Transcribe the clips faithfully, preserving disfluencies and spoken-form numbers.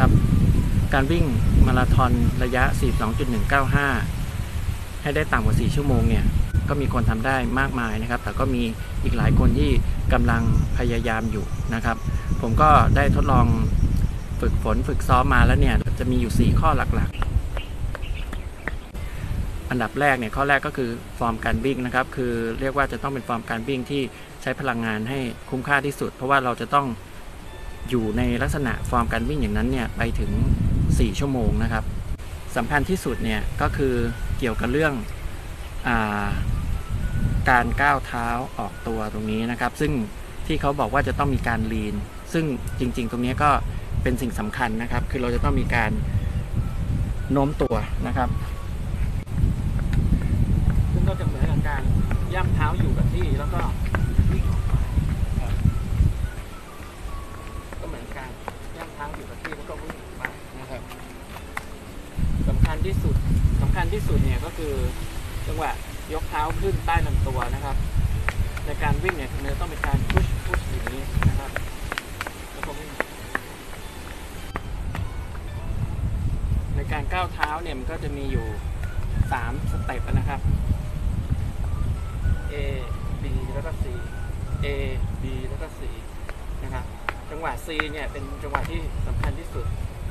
นะครับการวิ่งมาราธอนระยะ สี่สิบสองจุดหนึ่งเก้าห้า ให้ได้ต่ำกว่าสี่ชั่วโมงเนี่ยก็มีคนทำได้มากมายนะครับแต่ก็มีอีกหลายคนที่กำลังพยายามอยู่นะครับผมก็ได้ทดลองฝึกฝนฝึกซ้อมมาแล้วเนี่ยจะมีอยู่สี่ข้อหลักๆอันดับแรกเนี่ยข้อแรกก็คือฟอร์มการวิ่งนะครับคือเรียกว่าจะต้องเป็นฟอร์มการวิ่งที่ใช้พลังงานให้คุ้มค่าที่สุดเพราะว่าเราจะต้องอยู่ในลักษณะฟอร์มการวิ่งอย่างนั้นเนี่ยไปถึงสี่ชั่วโมงนะครับสำคัญที่สุดเนี่ยก็คือเกี่ยวกับเรื่องอาการก้าวเท้าออกตัวตรงนี้นะครับซึ่งที่เขาบอกว่าจะต้องมีการลีนซึ่งจริงๆตรงนี้ก็เป็นสิ่งสำคัญนะครับคือเราจะต้องมีการโน้มตัวนะครับซึ่งก็จะเหมือนกับการย่ำเท้าอยู่กับที่แล้วก็ก็เหมือนการย่ำเท้าอยู่กับที่แล้วก็วิ่งไปนะครับสำคัญที่สุดสำคัญที่สุดเนี่ยก็คือจังหวะยกเท้าขึ้นใต้ลำตัวนะครับในการวิ่งเนี่ยคือต้องเป็นการพุชพุชอย่างนี้นะครับแล้วก็วิ่งในการก้าวเท้าเนี่ยมันก็จะมีอยู่สามสเต็ปนะครับ A B แล้วก็ C A B แล้วก็ C นะครับจังหวะ C เนี่ยเป็นจังหวะที่สำคัญที่สุด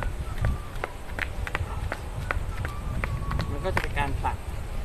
มันก็จะเป็นการผลัก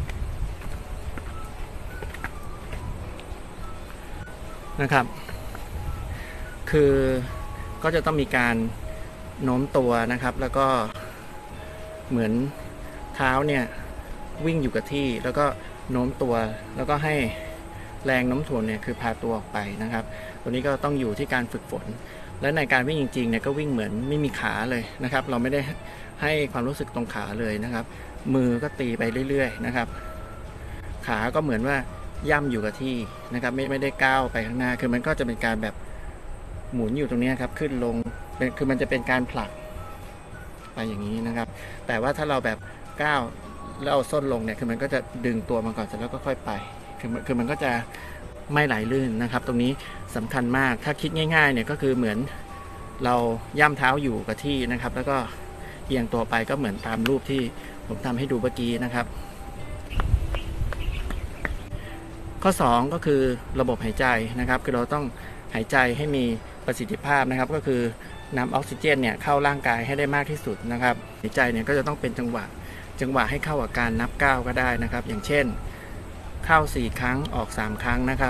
นะครับคือก็จะต้องมีการโน้มตัวนะครับแล้วก็เหมือนเท้าเนี่ยวิ่งอยู่กับที่แล้วก็โน้มตัวแล้วก็ให้แรงโน้มถ่วงเนี่ยคือพาตัวออกไปนะครับตัวนี้ก็ต้องอยู่ที่การฝึกฝนและในการวิ่งจริงๆเนี่ยก็วิ่งเหมือนไม่มีขาเลยนะครับเราไม่ได้ให้ความรู้สึกตรงขาเลยนะครับมือก็ตีไปเรื่อยๆนะครับขาก็เหมือนว่าย่ำอยู่กับที่นะครับไม่ไม่ได้ก้าวไปข้างหน้าคือมันก็จะเป็นการแบบหมุนอยู่ตรงนี้ครับขึ้นลงเป็นคือมันจะเป็นการผลักไปอย่างนี้นะครับแต่ว่าถ้าเราแบบก้าวแล้วเอาส้นลงเนี่ยคือมันก็จะดึงตัวมาก่อนเสร็จแล้วก็ค่อยไปคือคือมันก็จะไม่ไหลลื่นนะครับตรงนี้สำคัญมากถ้าคิดง่ายๆเนี่ยก็คือเหมือนเราย่ำเท้าอยู่กับที่นะครับแล้วก็เอียงตัวไปก็เหมือนตามรูปที่ผมทำให้ดูเมื่อกี้นะครับข้อสองก็คือระบบหายใจนะครับคือเราต้องหายใจให้มีประสิทธิภาพนะครับก็คือนำออกซิเจนเนี่ยเข้าร่างกายให้ได้มากที่สุดนะครับหายใจเนี่ยก็จะต้องเป็นจังหวะจังหวะให้เข้ากับการนับก้าวก็ได้นะครับอย่างเช่นเข้าสี่ครั้งออกสามครั้งนะครับ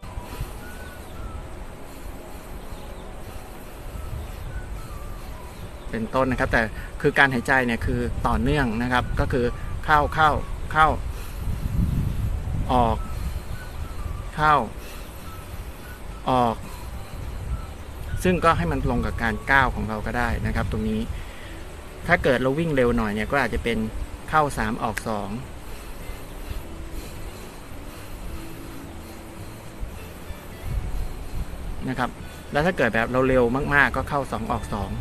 เป็นต้นนะครับแต่คือการหายใจเนี่ยคือต่อเนื่องนะครับก็คือเข้าเข้าเข้าออกเข้าออกซึ่งก็ให้มันลงกับการก้าวของเราก็ได้นะครับตรงนี้ถ้าเกิดเราวิ่งเร็วหน่อยเนี่ยก็อาจจะเป็นเข้าสามออกสองนะครับแล้วถ้าเกิดแบบเราเร็วมากๆก็เข้าสองออกสอง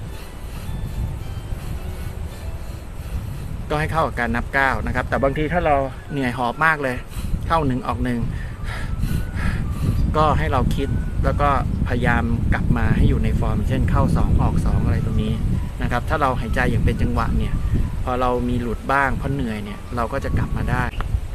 ก็ให้เข้ากับการนับก้าวนะครับแต่บางทีถ้าเราเหนื่อยหอบมากเลยเข้าหนึ่งออกหนึ่งก็ให้เราคิดแล้วก็พยายามกลับมาให้อยู่ในฟอร์มเช่นเข้าสองออกสองอะไรตรงนี้นะครับถ้าเราหายใจอย่างเป็นจังหวะเนี่ยพอเรามีหลุดบ้างเพราะเหนื่อยเนี่ยเราก็จะกลับมาได้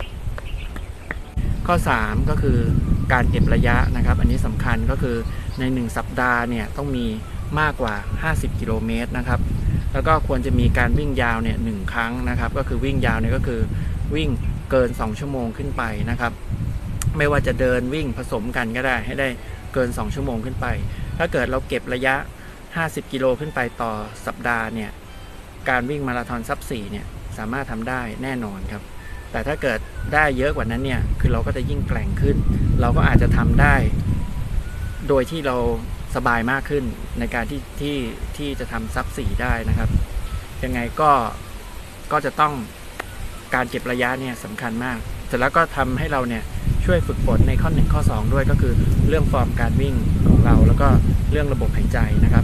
ข้อสามก็คือการเก็บระยะนะครับอันนี้สำคัญก็คือในหนึ่งสัปดาห์เนี่ยต้องมีมากกว่าห้าสิบกิโลเมตรนะครับแล้วก็ควรจะมีการวิ่งยาวเนี่ยหนึ่งครั้งนะครับก็คือวิ่งยาวเนี่ยก็คือวิ่งเกินสองชั่วโมงขึ้นไปนะครับไม่ว่าจะเดินวิ่งผสมกันก็ได้ให้ได้เกินสองชั่วโมงขึ้นไปถ้าเกิดเราเก็บระยะห้าสิบกิโลขึ้นไปต่อสัปดาห์เนี่ยการวิ่งมาราธอนซับสี่เนี่ยสามารถทำได้แน่นอนครับแต่ถ้าเกิดได้เยอะกว่านั้นเนี่ยคือเราก็จะยิ่งแกร่งขึ้นเราก็อาจจะทำได้โดยที่เราสบายมากขึ้นในการที่ที่ที่จะทำซับสี่ได้นะครับยังไงก็ก็จะต้องการเก็บระยะเนี่ยสำคัญมากเสร็จแล้วก็ทำให้เราเนี่ยช่วยฝึกฝนในข้อหนึ่งข้อสองด้วยก็คือเรื่องฟอร์มการวิ่งของเราแล้วก็เรื่องระบบหายใจนะครับ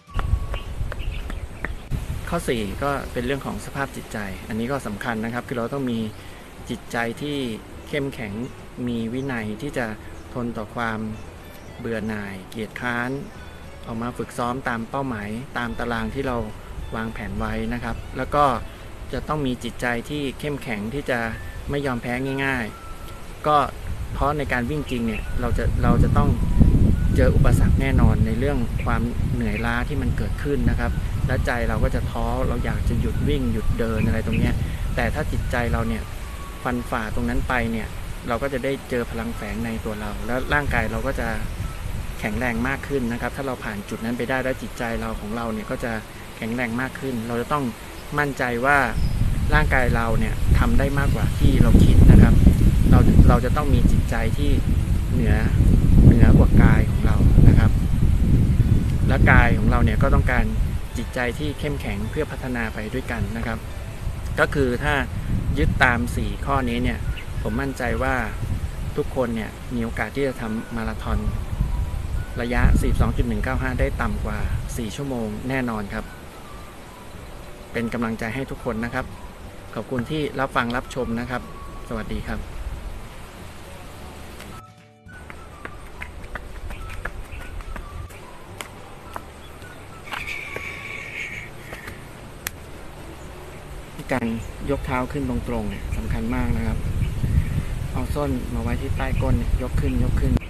ข้อสี่ก็เป็นเรื่องของสภาพจิตใจอันนี้ก็สำคัญนะครับคือเราต้องมีจิตใจที่เข้มแข็งมีวินัยที่จะทนต่อความเบื่อหน่ายเกียจค้านออกมาฝึกซ้อมตามเป้าหมายตามตารางที่เราวางแผนไว้นะครับแล้วก็จะต้องมีจิตใจที่เข้มแข็งที่จะไม่ยอมแพ้ง่ายๆก็เพราะในการวิ่งจริงเนี่ยเราจะเราจะต้องเจออุปสรรคแน่นอนในเรื่องความเหนื่อยล้าที่มันเกิดขึ้นนะครับและใจเราก็จะท้อเราอยากจะหยุดวิ่งหยุดเดินอะไรตรงนี้แต่ถ้าจิตใจเราเนี่ยฟันฝ่าตรงนั้นไปเนี่ยเราก็จะได้เจอพลังแฝงในตัวเราแล้วร่างกายเราก็จะแข็งแรงมากขึ้นนะครับถ้าเราผ่านจุดนั้นไปได้แล้วจิตใจเราของเราเนี่ยก็จะแข็งแรงมากขึ้นเราจะต้องมั่นใจว่าร่างกายเราเนี่ยทำได้มากกว่าที่เราคิดนะครับเราเราจะต้องมีจิตใจที่เหนือเหนือกว่ากายของเรานะครับและกายของเราเนี่ยก็ต้องการจิตใจที่เข้มแข็งเพื่อพัฒนาไปด้วยกันนะครับก็คือถ้ายึดตามสี่ข้อนี้เนี่ยผมมั่นใจว่าทุกคนเนี่ยมีโอกาสที่จะทำมาราธอนระยะ สี่สิบสองจุดหนึ่งเก้าห้า ได้ต่ำกว่าสี่ชั่วโมงแน่นอนครับเป็นกำลังใจให้ทุกคนนะครับขอบคุณที่รับฟังรับชมนะครับสวัสดีครับการยกเท้าขึ้นตรงๆเนี่ยสำคัญมากนะครับเอาส้นมาไว้ที่ใต้ก้นยกขึ้นยกขึ้น